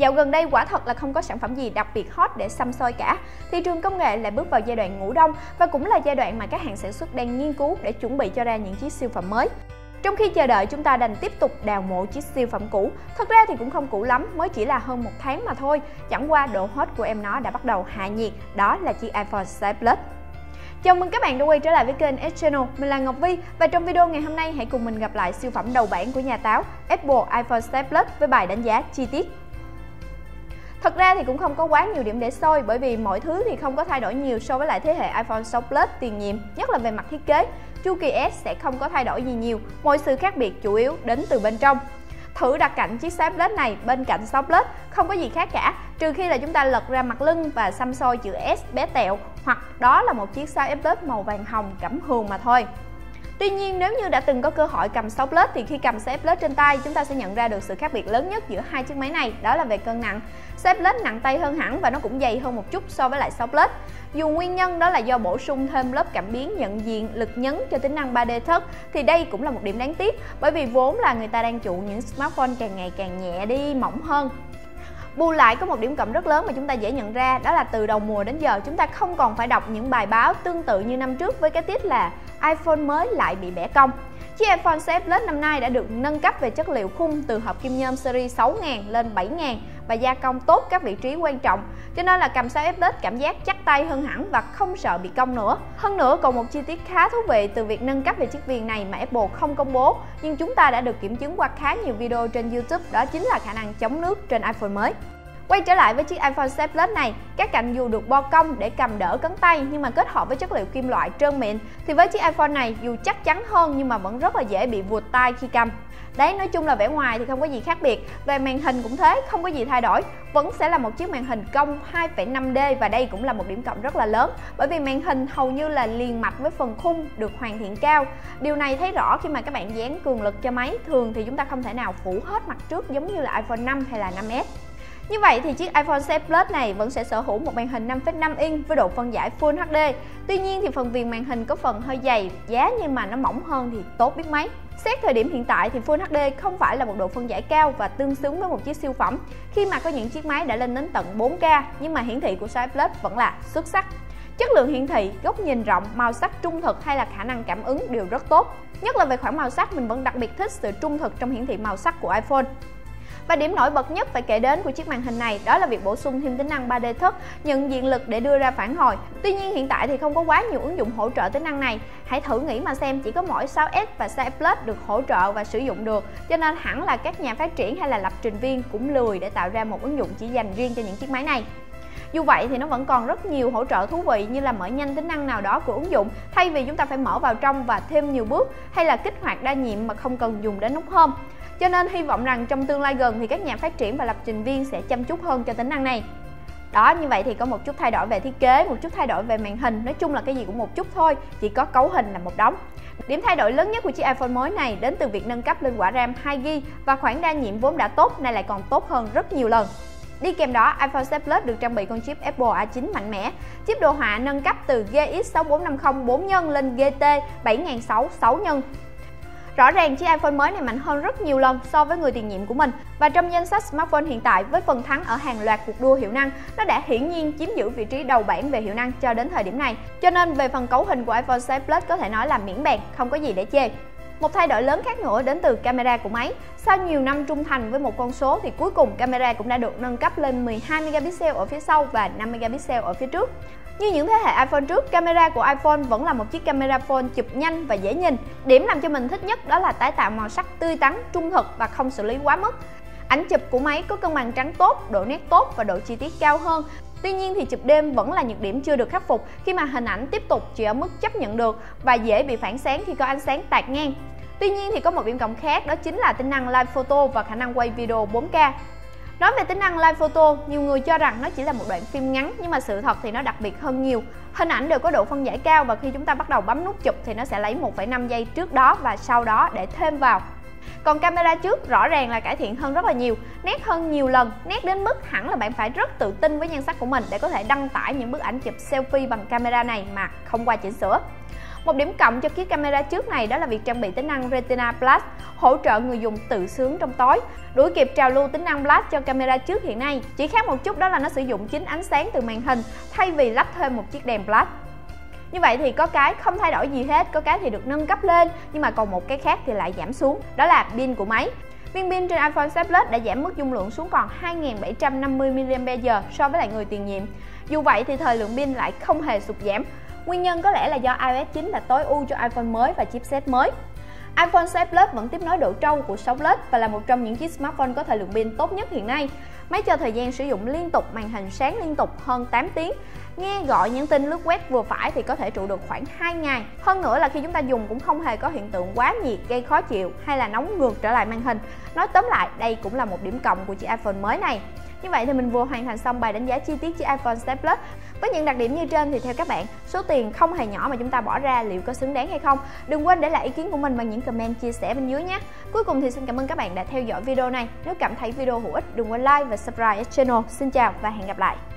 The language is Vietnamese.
Dạo gần đây quả thật là không có sản phẩm gì đặc biệt hot để săm soi cả. Thị trường công nghệ lại bước vào giai đoạn ngủ đông và cũng là giai đoạn mà các hãng sản xuất đang nghiên cứu để chuẩn bị cho ra những chiếc siêu phẩm mới. Trong khi chờ đợi, chúng ta đành tiếp tục đào mộ chiếc siêu phẩm cũ. Thật ra thì cũng không cũ lắm, mới chỉ là hơn 1 tháng mà thôi. Chẳng qua độ hot của em nó đã bắt đầu hạ nhiệt, đó là chiếc iPhone 6 Plus. Chào mừng các bạn đã quay trở lại với kênh S Channel, mình là Ngọc Vi và trong video ngày hôm nay hãy cùng mình gặp lại siêu phẩm đầu bảng của nhà táo Apple iPhone 6 Plus với bài đánh giá chi tiết. Thật ra thì cũng không có quá nhiều điểm để soi bởi vì mọi thứ thì không có thay đổi nhiều so với lại thế hệ iPhone 6 Plus tiền nhiệm, nhất là về mặt thiết kế. Chu kỳ S sẽ không có thay đổi gì nhiều, mọi sự khác biệt chủ yếu đến từ bên trong. Thử đặt cạnh chiếc 6 Plus này bên cạnh 6 Plus không có gì khác cả, trừ khi là chúng ta lật ra mặt lưng và xăm soi chữ S bé tẹo, hoặc đó là một chiếc 6 Plus màu vàng hồng cẩm hường mà thôi. Tuy nhiên, nếu như đã từng có cơ hội cầm 6 Plus thì khi cầm 6 Plus trên tay, chúng ta sẽ nhận ra được sự khác biệt lớn nhất giữa hai chiếc máy này, đó là về cân nặng. 6 Plus nặng tay hơn hẳn và nó cũng dày hơn một chút so với lại 6 Plus. Dù nguyên nhân đó là do bổ sung thêm lớp cảm biến nhận diện lực nhấn cho tính năng 3D touch thì đây cũng là một điểm đáng tiếc, bởi vì vốn là người ta đang chuộng những smartphone càng ngày càng nhẹ đi, mỏng hơn. Bù lại có một điểm cộng rất lớn mà chúng ta dễ nhận ra, đó là từ đầu mùa đến giờ chúng ta không còn phải đọc những bài báo tương tự như năm trước với cái tiết là iPhone mới lại bị bẻ cong. Chiếc iPhone 6 Plus năm nay đã được nâng cấp về chất liệu khung từ hợp kim nhôm series 6000 lên 7000 và gia công tốt các vị trí quan trọng, cho nên là cầm 6 Plus cảm giác chắc tay hơn hẳn và không sợ bị cong nữa. Hơn nữa còn một chi tiết khá thú vị từ việc nâng cấp về chiếc viền này mà Apple không công bố, nhưng chúng ta đã được kiểm chứng qua khá nhiều video trên YouTube, đó chính là khả năng chống nước trên iPhone mới. Quay trở lại với chiếc iPhone 6 Plus này, các cạnh dù được bo cong để cầm đỡ cấn tay nhưng mà kết hợp với chất liệu kim loại trơn mịn thì với chiếc iPhone này dù chắc chắn hơn nhưng mà vẫn rất là dễ bị vuột tay khi cầm. Đấy, nói chung là vẻ ngoài thì không có gì khác biệt, về màn hình cũng thế, không có gì thay đổi, vẫn sẽ là một chiếc màn hình cong 2,5D và đây cũng là một điểm cộng rất là lớn bởi vì màn hình hầu như là liền mạch với phần khung được hoàn thiện cao. Điều này thấy rõ khi mà các bạn dán cường lực cho máy, thường thì chúng ta không thể nào phủ hết mặt trước giống như là iPhone 5 hay là 5S. Như vậy thì chiếc iPhone 6 Plus này vẫn sẽ sở hữu một màn hình 5,5 inch với độ phân giải Full HD. Tuy nhiên thì phần viền màn hình có phần hơi dày, giá nhưng mà nó mỏng hơn thì tốt biết mấy. Xét thời điểm hiện tại thì Full HD không phải là một độ phân giải cao và tương xứng với một chiếc siêu phẩm, khi mà có những chiếc máy đã lên đến tận 4K, nhưng mà hiển thị của 6 Plus vẫn là xuất sắc. Chất lượng hiển thị, góc nhìn rộng, màu sắc trung thực hay là khả năng cảm ứng đều rất tốt. Nhất là về khoảng màu sắc, mình vẫn đặc biệt thích sự trung thực trong hiển thị màu sắc của iPhone. Và điểm nổi bật nhất phải kể đến của chiếc màn hình này đó là việc bổ sung thêm tính năng 3D touch, nhận diện lực để đưa ra phản hồi. Tuy nhiên hiện tại thì không có quá nhiều ứng dụng hỗ trợ tính năng này. Hãy thử nghĩ mà xem, chỉ có mỗi 6S và 6 Plus được hỗ trợ và sử dụng được, cho nên hẳn là các nhà phát triển hay là lập trình viên cũng lười để tạo ra một ứng dụng chỉ dành riêng cho những chiếc máy này. Dù vậy thì nó vẫn còn rất nhiều hỗ trợ thú vị như là mở nhanh tính năng nào đó của ứng dụng thay vì chúng ta phải mở vào trong và thêm nhiều bước, hay là kích hoạt đa nhiệm mà không cần dùng đến nút Home. Cho nên hy vọng rằng trong tương lai gần thì các nhà phát triển và lập trình viên sẽ chăm chút hơn cho tính năng này. Đó, như vậy thì có một chút thay đổi về thiết kế, một chút thay đổi về màn hình, nói chung là cái gì cũng một chút thôi, chỉ có cấu hình là một đống. Điểm thay đổi lớn nhất của chiếc iPhone mới này đến từ việc nâng cấp lên quả RAM 2GB và khoản đa nhiệm vốn đã tốt nay lại còn tốt hơn rất nhiều lần. Đi kèm đó, iPhone 6 Plus được trang bị con chip Apple A9 mạnh mẽ. Chip đồ họa nâng cấp từ GX 6450 4x lên GT 7600 6x. Rõ ràng chiếc iPhone mới này mạnh hơn rất nhiều lần so với người tiền nhiệm của mình. Và trong danh sách smartphone hiện tại với phần thắng ở hàng loạt cuộc đua hiệu năng, nó đã hiển nhiên chiếm giữ vị trí đầu bảng về hiệu năng cho đến thời điểm này. Cho nên về phần cấu hình của iPhone 6 Plus có thể nói là miễn bàn, không có gì để chê. Một thay đổi lớn khác nữa đến từ camera của máy. Sau nhiều năm trung thành với một con số thì cuối cùng camera cũng đã được nâng cấp lên 12 megapixel ở phía sau và 5 megapixel ở phía trước. Như những thế hệ iPhone trước, camera của iPhone vẫn là một chiếc camera phone chụp nhanh và dễ nhìn. Điểm làm cho mình thích nhất đó là tái tạo màu sắc tươi tắn, trung thực và không xử lý quá mức. Ảnh chụp của máy có cân bằng trắng tốt, độ nét tốt và độ chi tiết cao hơn. Tuy nhiên thì chụp đêm vẫn là nhược điểm chưa được khắc phục khi mà hình ảnh tiếp tục chỉ ở mức chấp nhận được và dễ bị phản sáng khi có ánh sáng tạt ngang. Tuy nhiên thì có một điểm cộng khác, đó chính là tính năng Live Photo và khả năng quay video 4K. Nói về tính năng Live Photo, nhiều người cho rằng nó chỉ là một đoạn phim ngắn, nhưng mà sự thật thì nó đặc biệt hơn nhiều. Hình ảnh đều có độ phân giải cao và khi chúng ta bắt đầu bấm nút chụp thì nó sẽ lấy 1,5 giây trước đó và sau đó để thêm vào. Còn camera trước rõ ràng là cải thiện hơn rất là nhiều, nét hơn nhiều lần, nét đến mức hẳn là bạn phải rất tự tin với nhan sắc của mình để có thể đăng tải những bức ảnh chụp selfie bằng camera này mà không qua chỉnh sửa. Một điểm cộng cho chiếc camera trước này đó là việc trang bị tính năng Retina Plus, hỗ trợ người dùng tự sướng trong tối, đuổi kịp trào lưu tính năng Plus cho camera trước hiện nay. Chỉ khác một chút đó là nó sử dụng chính ánh sáng từ màn hình thay vì lắp thêm một chiếc đèn Plus. Như vậy thì có cái không thay đổi gì hết, có cái thì được nâng cấp lên, nhưng mà còn một cái khác thì lại giảm xuống, đó là pin của máy. Viên pin trên iPhone 6 Plus đã giảm mức dung lượng xuống còn 2750 mAh so với lại người tiền nhiệm. Dù vậy thì thời lượng pin lại không hề sụt giảm. Nguyên nhân có lẽ là do iOS 9 là tối ưu cho iPhone mới và chipset mới. iPhone 6 Plus vẫn tiếp nối độ trâu của 6 Plus và là một trong những chiếc smartphone có thời lượng pin tốt nhất hiện nay. Máy cho thời gian sử dụng liên tục, màn hình sáng liên tục hơn 8 tiếng. Nghe gọi nhắn tin lướt web vừa phải thì có thể trụ được khoảng 2 ngày. Hơn nữa là khi chúng ta dùng cũng không hề có hiện tượng quá nhiệt gây khó chịu hay là nóng ngược trở lại màn hình. Nói tóm lại, đây cũng là một điểm cộng của chiếc iPhone mới này. Như vậy thì mình vừa hoàn thành xong bài đánh giá chi tiết chiếc iPhone 6 Plus. Với những đặc điểm như trên thì theo các bạn, số tiền không hề nhỏ mà chúng ta bỏ ra liệu có xứng đáng hay không? Đừng quên để lại ý kiến của mình bằng những comment chia sẻ bên dưới nhé. Cuối cùng thì xin cảm ơn các bạn đã theo dõi video này. Nếu cảm thấy video hữu ích, đừng quên like và subscribe channel. Xin chào và hẹn gặp lại.